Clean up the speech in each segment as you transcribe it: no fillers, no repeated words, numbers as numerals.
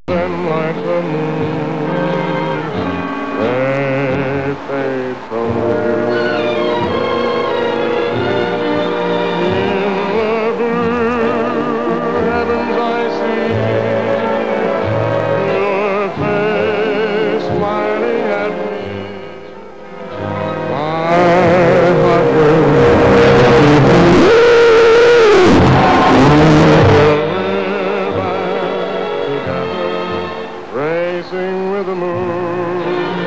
And like the moon, they fade from view. In the blue heavens I see your face smiling at me. My heart racing with the moon.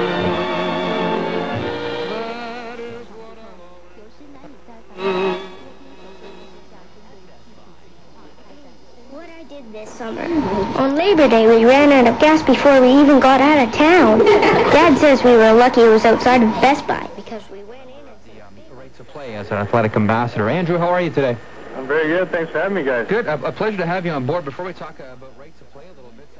That is what What I did this summer. On Labor Day, we ran out of gas before we even got out of town. Dad says we were lucky it was outside of Best Buy because we went in and... The right to play as an athletic ambassador. Andrew, how are you today? I'm very good. Thanks for having me, guys. Good. A pleasure to have you on board. Before we talk about right to play a little bit,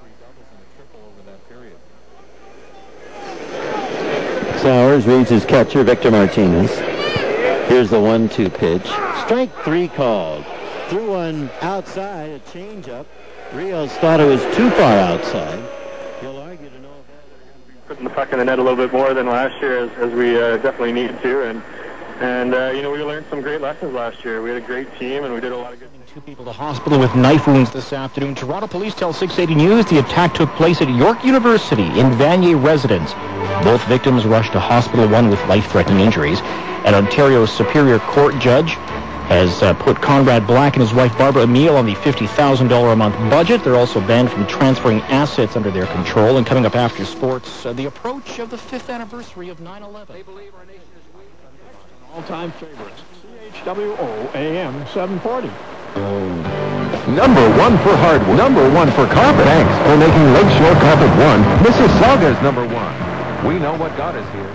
you had 3 doubles and a triple over that period. Sowers reads his catcher, Victor Martinez. Here's the 1-2 pitch. Strike 3 called. Threw one outside, a changeup. Rios thought it was too far outside. He'll argue to know if putting the puck in the net a little bit more than last year, as we definitely need to, and you know, we learned some great lessons last year. We had a great team, and we did a lot of good things. 2 people to hospital with knife wounds this afternoon. Toronto police tell 680 News the attack took place at York University in Vanier residence. Both victims rushed to hospital, one with life-threatening injuries. An Ontario Superior Court judge has put Conrad Black and his wife Barbara Emile on the $50,000 a month budget. They're also banned from transferring assets under their control. And coming up after sports, the approach of the 5th anniversary of 9/11. They believe our nation is weak. All-time favorites. CHWO AM 740. Number 1 for hardwood. Number 1 for carpet. Thanks for making Lakeshore Carpet 1 Mississauga's number 1. We know what got us here.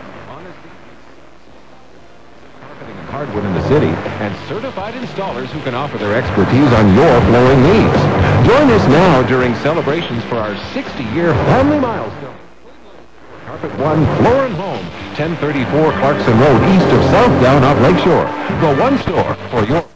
Carpeting and hardwood in the city, and certified installers who can offer their expertise on your flooring needs. Join us now during celebrations for our 60-year family milestone. Carpet 1 Floor and Home, 1034 Clarkson Road, east of Southdown off Lakeshore. The one store for your